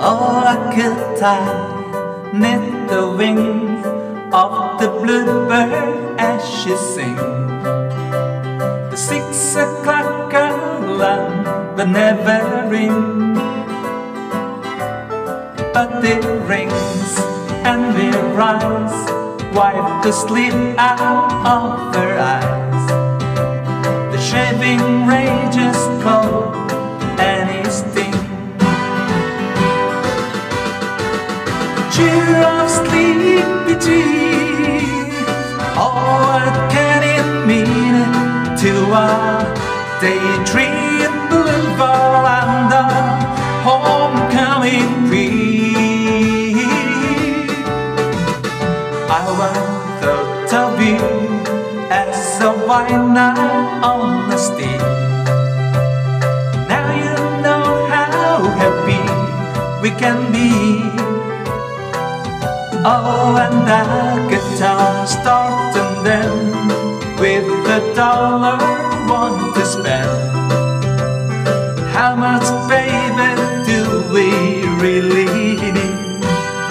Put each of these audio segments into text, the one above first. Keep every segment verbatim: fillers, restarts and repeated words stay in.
Oh, I could tie knit the wings of the bluebird as she sings. The six o'clock alarm will never ring, but it rings and we rise, wipe the sleep out of her eyes. The shaving rages cold and it stings. Cheer up, sleepy Jean. Oh, what can it mean to a daydream boulevard and a homecoming queen? I once thought of you as a white knight on the steed. Now you know how happy we can be. Oh, and the guitar starts and then with the dollar want to spend. How much, baby, do we really need?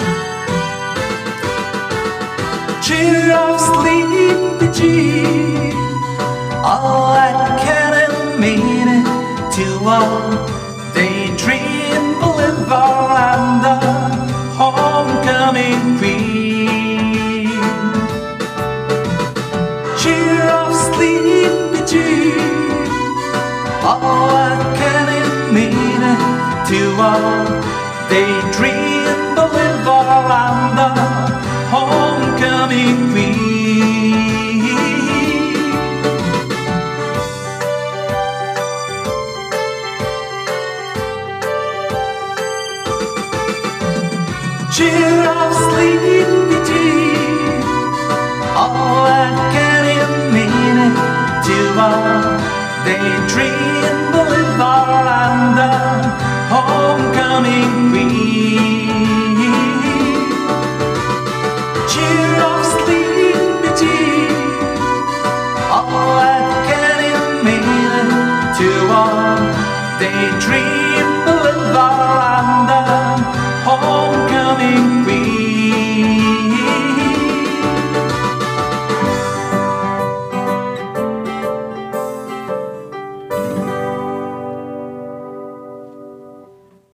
Cheer up, sleepy Jean. Oh, I can't mean it to a daydream boulevard and a homecoming queen. Cheer up, sleepy Jean. Oh, what can it mean to a daydream boulevard and a homecoming queen? Cheer up, sleepy Jean. Oh, what can it mean to a daydream boulevard and a homecoming queen?